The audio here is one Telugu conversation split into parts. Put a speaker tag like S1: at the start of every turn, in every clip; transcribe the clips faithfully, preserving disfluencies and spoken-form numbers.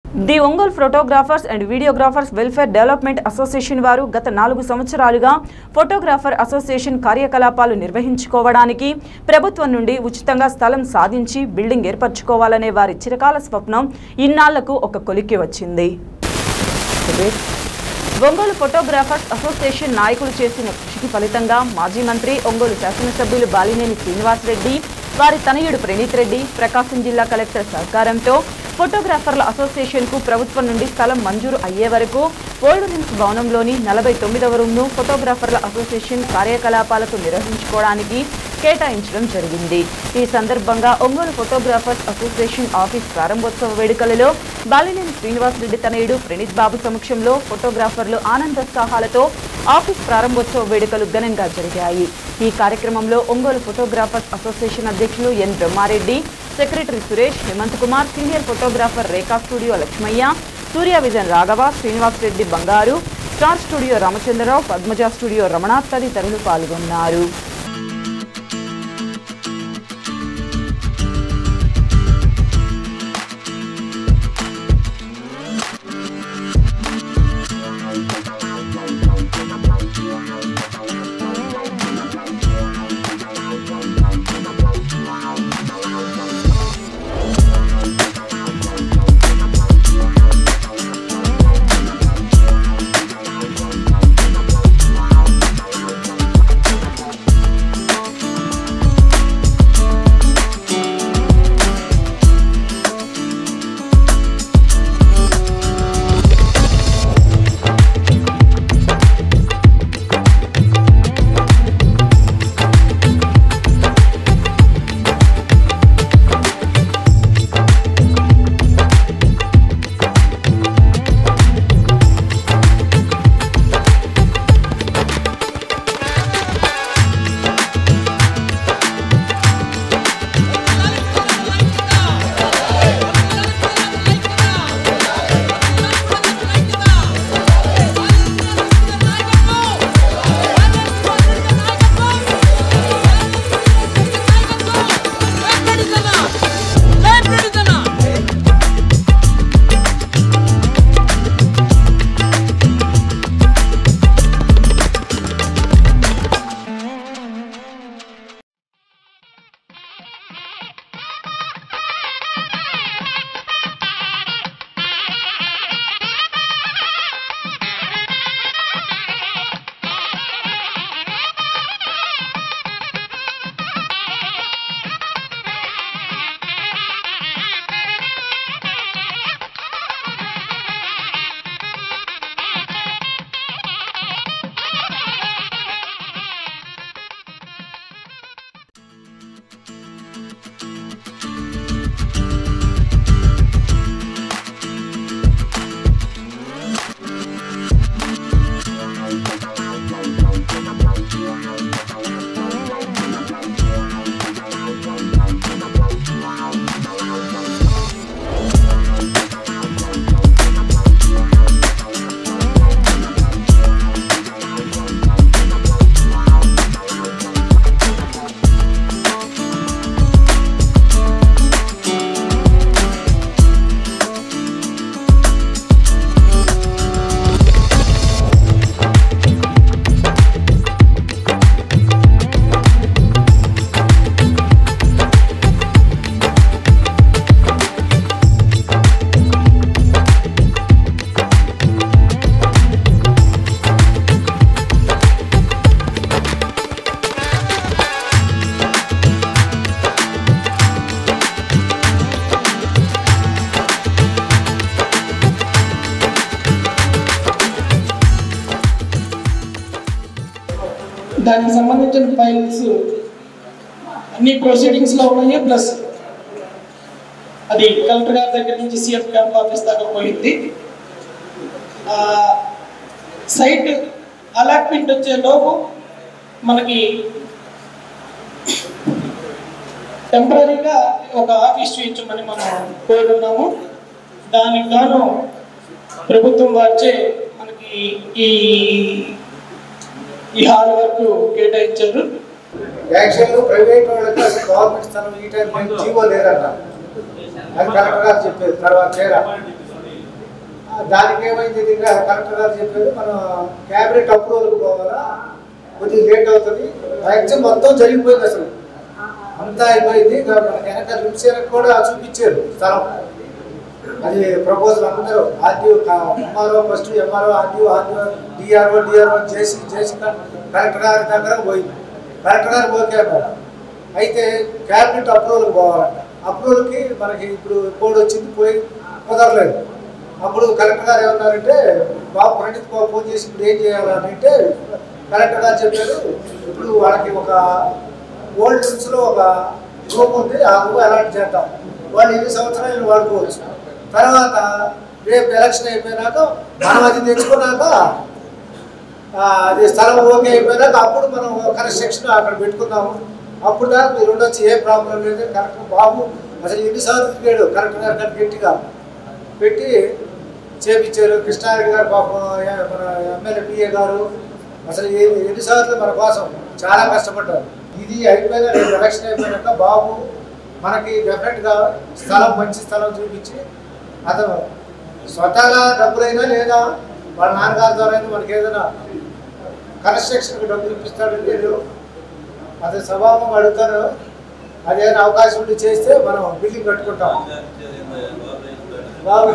S1: The Ongole photographers and videographers welfare development association వారు గత నాలుగు సంవత్సరాలుగా ఫోటోగ్రాఫర్ అసోసియేషన్ కార్యకలాపాలు నిర్వహించుకోవడానికి ప్రభుత్వం నుండి ఉచితంగా స్థలం సాధించి బిల్డింగ్ ఏర్పరచుకోవాలనే వారి చిరకాల స్వప్నం ఇన్నాళ్లకు ఒక కొలిక్కి వచ్చింది. ఒంగోలు ఫోటోగ్రాఫర్స్ అసోసియేషన్ నాయకులు చేసిన కృషికి ఫలితంగా మాజీ మంత్రి ఒంగోలు శాసనసభ్యులు బాలినేని శ్రీనివాస్ రెడ్డి, వారి తనయుడు ప్రణీత్ రెడ్డి, ప్రకాశం జిల్లా కలెక్టర్ సహకారంతో ఫోటోగ్రాఫర్ల అసోసియేషన్కు ప్రభుత్వం నుండి స్థలం మంజూరు అయ్యే వరకు ఓల్డ్ రిమ్స్ భవనంలోని నలభై తొమ్మిదవ రూమ్ను ఫోటోగ్రాఫర్ల అసోసియేషన్ కార్యకలాపాలకు నిర్వహించుకోవడానికి కేటాయించడం జరిగింది. ఈ సందర్భంగా ఒంగోలు ఫోటోగ్రాఫర్స్ అసోసియేషన్ ఆఫీస్ ప్రారంభోత్సవ వేడుకలలో బాలినేని శ్రీనివాస్ రెడ్డి తనయుడు ప్రణీత్ బాబు సమక్షంలో ఫోటోగ్రాఫర్లు ఆనందోత్సాహాలతో ఆఫీస్ ప్రారంభోత్సవ వేడుకలు ఘనంగా జరిగాయి. ఈ కార్యక్రమంలో ఒంగోలు ఫోటోగ్రాఫర్స్ అసోసియేషన్ అధ్యక్షులు N Brahmareddy, secretary Suresh, Hemant Kumar, senior photographer Rekha studio Lakshmaiah, Surya vision Raghava, Srinivas Reddy Bangaru, star studio Ramachandrarao, Padmaja studio Ramana తదితరులు పాల్గొన్నారు.
S2: దానికి సంబంధించిన ఫైల్స్ అన్ని ప్రొసీడింగ్స్లో ఉన్నాయి. ప్లస్ అది కలెక్టర్ గారి దగ్గర నుంచి సిఎఫ్ క్యాంప్ ఆఫీస్ దాకా పోయింది. సైట్ అలాట్మెంట్ వచ్చే లోపు మనకి టెంపరీగా ఒక ఆఫీస్ చూపించమని మనం కోరుకున్నాము. దానికి గాను ప్రభుత్వం వారిచే మనకి ఈ ఈ హాల్ వరకు కేటాయించారు.
S3: యాక్చువల్గా ప్రైవేట్ వాళ్ళకి అసలు గవర్నమెంట్ స్థలం ఈ టైం జీవో లేదన్న, అది కలెక్టర్ గారు చెప్పేది. తర్వాత చేరా దానికి ఏమైంది ఇంకా కలెక్టర్ గారు చెప్పారు మనం క్యాబినెట్ అప్రూవల్కి పోవాలా, కొద్దిగా లేట్ అవుతుంది. మ్యాక్సిమం మొత్తం జరిగిపోయింది, అసలు అంతా అయిపోయింది. మనకి వెనక రిమ్సేనకు కూడా చూపించారు స్థలం, అది ప్రపోజల్ అందరూ RDO MRO first MRO RDO RDO DRO DRO JC JC collector గారి దగ్గర పోయింది. కలెక్టర్ గారు ఓకే అన్నారు. అయితే క్యాబినెట్ అప్రూవల్కి పోవాలంట. అప్రూవల్కి మనకి ఇప్పుడు కోడ్ వచ్చింది, పోయి కుదరలేదు. అప్పుడు కలెక్టర్ గారు ఏమన్నారంటే బాబు ప్రణీత్ బాబు ఫోన్ చేసి ఇప్పుడు ఏం చేయాలని అంటే కలెక్టర్ గారు చెప్పారు, ఇప్పుడు వాళ్ళకి ఒక ఓల్డ్ హిల్స్లో ఒక రూమ్ ఉంది, ఆ రూమ్ అలాట్ చేద్దాం, వాళ్ళు ఎన్ని సంవత్సరాలు వాడుకోవచ్చు. తర్వాత రేపు ఎలక్షన్ అయిపోయినాక మనం అది తెచ్చుకున్నాక అది స్థలం ఓకే అయిపోయినాక అప్పుడు మనం కన్స్ట్రక్షన్ అక్కడ పెట్టుకుందాము, అప్పుడు దాకా మీరు ఉండొచ్చు, ఏ ప్రాబ్లం లేదు. కరెక్టర్ బాబు అసలు ఎన్నిసార్లు తిరిగాడు కలెక్టర్ గారు కానీ గట్టిగా పెట్టి చేపించారు. కృష్ణారెడ్డి గారు పాపం మన ఎమ్మెల్యే పిఏ గారు అసలు ఎన్నిసార్లు మన కోసం చాలా కష్టపడ్డారు. ఇది అయిపోయిన రేపు ఎలక్షన్ అయిపోయినాక బాబు మనకి డెఫినెట్గా స్థలం మంచి స్థలం చూపించి అతను స్వతహాగా డబ్బులైనా లేదా వాళ్ళ నాన్నగారి ద్వారా అయినా మనకి ఏదైనా కన్స్ట్రక్షన్కి డబ్బులు ఇప్పిస్తాడని నేను అతని స్వభావం అడుగుతాను. అదేదైనా అవకాశం ఉండి చేస్తే మనం బిల్డింగ్ కట్టుకుంటాం. బాబు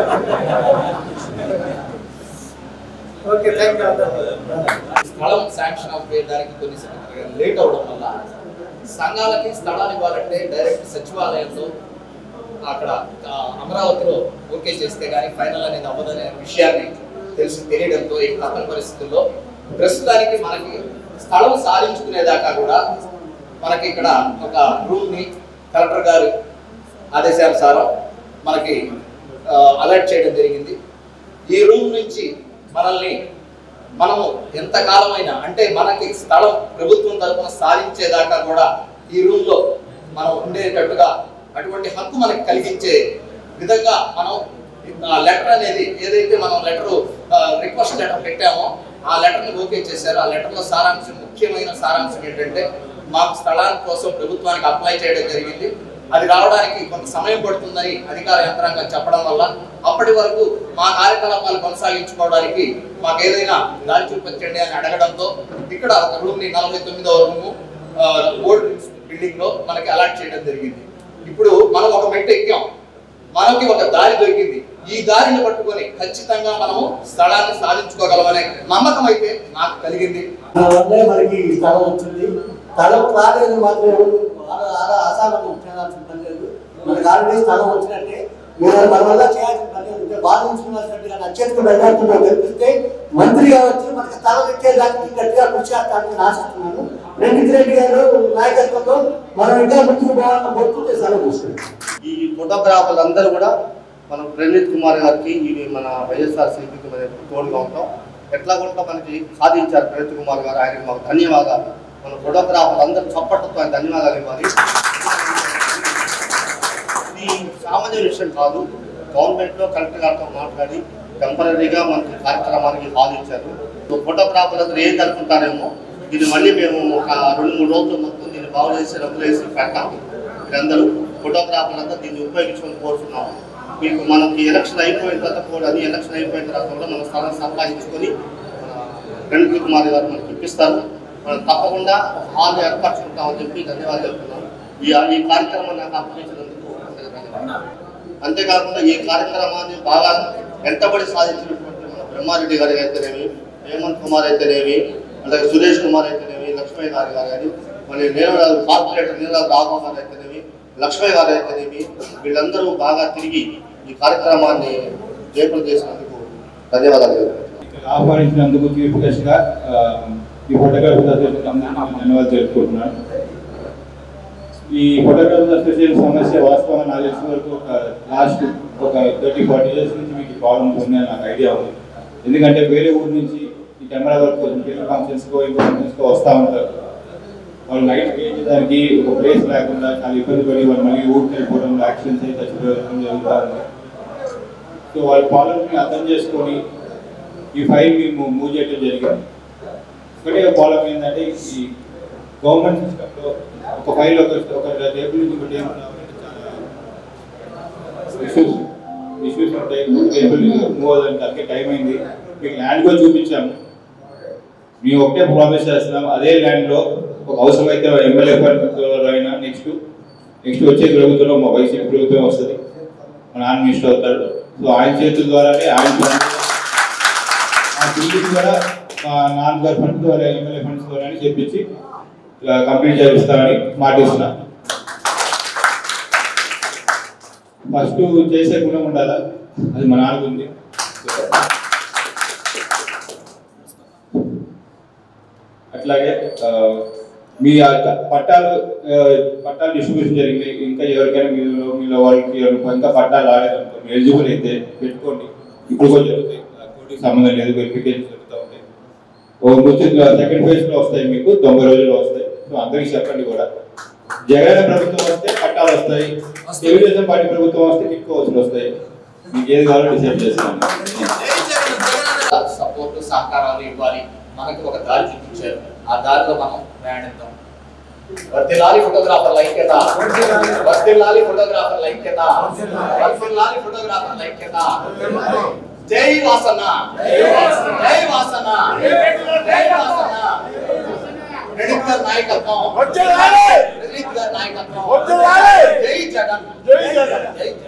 S3: ఓకే, థ్యాంక్ యూ.
S4: స్థలం శాంక్షన్ అవ్వడానికి కొన్ని లేట్ అవడం వల్ల సంఘాలకి స్థలాలు ఇవ్వాలంటే డైరెక్ట్ సచివాలయంలో అక్కడ అమరావతిలో ఓకే చేస్తే కానీ ఫైనల్ అనేది అవ్వదనే విషయాన్ని తెలిసి తెలియడంతో ఈ తప్పని పరిస్థితుల్లో ప్రస్తుతానికి మనకి స్థలం సాధించుకునేదాకా కూడా మనకి ఇక్కడ ఒక రూమ్ ని కలెక్టర్ గారు ఆదేశానుసారం మనకి అలర్ట్ చేయడం జరిగింది. ఈ రూమ్ నుంచి మనల్ని మనము ఎంతకాలమైనా అంటే మనకి స్థలం ప్రభుత్వం తరఫున సాధించేదాకా కూడా ఈ రూమ్ లో మనం ఉండేటట్టుగా అటువంటి హక్కు మనకి కలిగించే విధంగా మనం లెటర్ అనేది ఏదైతే మనం లెటర్ రిక్వెస్ట్ లెటర్ పెట్టామో ఆ లెటర్ని ఓకే చేశారు. ఆ లెటర్లో సారాంశం, ముఖ్యమైన సారాంశం ఏంటంటే మాకు స్థలాల కోసం ప్రభుత్వానికి అప్లై చేయడం జరిగింది, అది రావడానికి కొంత సమయం పడుతుందని అధికార యంత్రాంగం చెప్పడం వల్ల అప్పటి వరకు మా కార్యకలాపాలు కొనసాగించుకోవడానికి మాకు ఏదైనా దారి చూపించండి అని అడగడంతో ఇక్కడ ఒక రూమ్ ని నలభై తొమ్మిదవ రూము ఓల్డ్ బిల్డింగ్ లో మనకి అలాట్ చేయడం జరిగింది. ఇప్పుడు మనం ఒక మెట్టు ఎక్కాం, మనకి ఒక దారి దొరికింది. ఈ దారిని పట్టుకొని ఖచ్చితంగా మనము స్థలాన్ని సాధించుకోగలమనే నమ్మకం అయితే నాకు కలిగింది.
S5: మనకి స్థలం వచ్చింది, స్థలం రాలేదు మాత్రం అసాధన చేయాల్సిన పని లేదు. మనకి ఆల్రెడీ స్థలం వచ్చినట్టే మీరు మన వల్ల చేయాల్సిన పని లేదు. బాధించుకున్నట్టుగా నచ్చేందుకు మెజార్టీలో గెలిపిస్తే మంత్రిగా వచ్చి మనకి స్థలం ఇచ్చేదానికి గట్టిగా కృషి చేస్తానని ఆశిస్తున్నాను. ప్రణీత్ రెడ్డి గారు నాయకత్వంలో మనం ఇంకా ముందుకు పోవాలని కోరుకుంటే స్థలం వస్తుంది.
S6: ఈ ఫోటోగ్రాఫర్లు అందరూ కూడా మనం ప్రణీత్ కుమార్ గారికి ఇవి మన వైఎస్ఆర్సీపీకి మన తోడుగా ఉంటాం. ఎట్లా కూడా మనకి సాధించారు ప్రణీత్ కుమార్ గారు, ఆయనకి మాకు ధన్యవాదాలు. మన ఫోటోగ్రాఫర్లు అందరూ చప్పట్లతో ఆయన ధన్యవాదాలు ఇవ్వాలి. ఇది సామాన్య విషయం కాదు. గవర్నమెంట్లో కలెక్టర్ గారితో మాట్లాడి టెంపరీగా మనకి కార్యక్రమానికి సాధించారు. ఫోటోగ్రాఫర్లు అందరూ ఏం కలుపుకుంటారేమో ఇది మళ్ళీ మేము ఒక రెండు మూడు రోజులు మొత్తం దీన్ని బాగు చేసి రంగులు వేసి పెట్టాం. మీరందరూ ఫోటోగ్రాఫర్లు అంతా దీన్ని ఉపయోగించుకొని కోరుతున్నాము. మీకు మనకి ఎలక్షన్ అయిపోయిన తర్వాత కూడా అది ఎలక్షన్ అయిపోయిన తర్వాత కూడా మన స్థలం సంపాదించుకొని ప్రణీత్ కుమార్ గారు మనకి ఇప్పిస్తారు. మనం తప్పకుండా హాల్ ఏర్పరచుకుంటామని చెప్పి ధన్యవాదాలు చెప్తున్నాను. ఈ ఈ కార్యక్రమాన్ని నాకు అప్పగించినందుకు అంతేకాకుండా ఈ కార్యక్రమాన్ని బాగా వెంటబడి సాధించినటువంటి మన బ్రహ్మారెడ్డి గారి అయితేనేమి, హేమంత్ కుమార్ అయితేనేమి, అలాగే సురేష్ కుమార్ అయితేనేమి, లక్ష్మయ్య గారు గారు కానీ మన నీలరాజు కార్పొరేటర్ నీలరాజు రాఘవ గారు అయితేనేమి, లక్ష్మయ్య గారు అయితేనేమి, వీళ్ళందరూ బాగా తిరిగి ఈ కార్యక్రమాన్ని జయప్రద చేసినందుకు ధన్యవాదాలు.
S7: ఆహ్వానించినందుకు చీఫ్ గెస్ట్ గా ఈ ఫోటోగ్రాఫర్స్ అసోసియేషన్ ధన్యవాదాలు తెలుపుకుంటున్నాను. ఈ ఫోటోగ్రాఫర్స్ అసోసియేషన్ సమస్య వాస్తవంగా నాకు తెలిసిన వరకు ఒక లాస్ట్ ఒక థర్టీ ఫార్టీ ఇయర్స్ నుంచి మీకు ప్రాబ్లమ్స్ ఉన్నాయని నాకు ఐడియా ఉంది. ఎందుకంటే వేరే ఊరు నుంచి ఈ కెమెరా వర్క్ కోసం ఫీల్డ్ ఫంక్షన్స్కో ఇంకో ఫంక్షన్స్కో వస్తూ ఉంటారు. వాళ్ళు నైట్ వేయించడానికి ఒక ప్లేస్ లేకుండా చాలా ఇబ్బంది పడి వాళ్ళు మళ్ళీ ఊరికి వెళ్ళిపోవడం, యాక్సిడెంట్స్ అయితే చచ్చిపోవడం జరుగుతూ ఉంది. సో వాళ్ళ ప్రాబ్లమ్స్ని అర్థం చేసుకొని ఈ ఫైల్ మేము మూవ్ చేయడం జరిగింది. ఒకటే ప్రాబ్లం ఏంటంటే ఈ గవర్నమెంట్ సిస్టంలో ఒక ఫైల్ ఒక ఒక టేబుల్ నుంచి ఒక టేబుల్ చాలా ఇష్యూస్ ఇష్యూస్ ఉంటాయి. మూవ్ అవుతానికి టైం అయింది. మీకు ల్యాండ్ కూడా చూపించాము. మేము ఒకటే ప్రామిస్ చేస్తున్నాం, అదే ల్యాండ్లో ఒక అవసరమైతే ఎమ్మెల్యే అయినా నెక్స్ట్ నెక్స్ట్ వచ్చే ప్రభుత్వంలో మా వైసీపీ ప్రభుత్వం వస్తుంది, మా నాన్న మినిస్టర్ అవుతాడు. సో ఆయన చేతుల ద్వారానే ఆయన ఆ బిల్డింగ్ ద్వారా మా నాన్నగారి ఫండ్స్ ద్వారా ఎమ్మెల్యే ఫండ్స్ ద్వారా చెప్పించి కంప్లీట్ చేస్తామని మాటిస్తున్నా. ఫస్ట్ చేసే గుణం ఉండాలా, అది మా నాన్నకు ఉంది. అట్లాగే మీ పట్టాలు పట్టాలు డిస్ట్రిబ్యూషన్ జరిగింది, ఇంకా ఎవరికైనా మీలో మీలో వాళ్ళకి ఇంకా పట్టాలు రాలేదనుకో ఎలిజిబుల్ అయితే పెట్టుకోండి. ఇప్పుడు కూడా జరుగుతాయి, కోర్టుకి సంబంధం లేదు, వెరిఫికేషన్ జరుగుతూ ఉంటాయి. ఓ సెకండ్ ఫేజ్లో వస్తాయి, మీకు తొంభై రోజుల్లో వస్తాయి. సో అందరికీ చెప్పండి కూడా. జగన్ ప్రభుత్వం వస్తే పట్టాలు వస్తాయి, తెలుగుదేశం పార్టీ ప్రభుత్వం వస్తే కిక్ వసూలు వస్తాయి. మీకు ఏది కావాలో డిసైడ్ చేస్తాను.
S4: సపోర్ట్ సహకారాలు ఇవ్వాలి, మనకు ఒక దారి చూపించారు, ఆ దారిలో మనం ప్రయాణిద్దాం. వర్ధిల్లాలి ఫోటోగ్రాఫర్ల ఐక్యత, వర్ధిల్లాలి ఫోటోగ్రాఫర్ల ఐక్యత, వర్ధిల్లాలి ఫోటోగ్రాఫర్ల ఐక్యత. జై వాసన, జై వాసన, జై వాసన. ప్రణీత్ గారి నాయకత్వం, ప్రణీత్ గారి నాయకత్వం. జై జగన్, జై జగన్, జై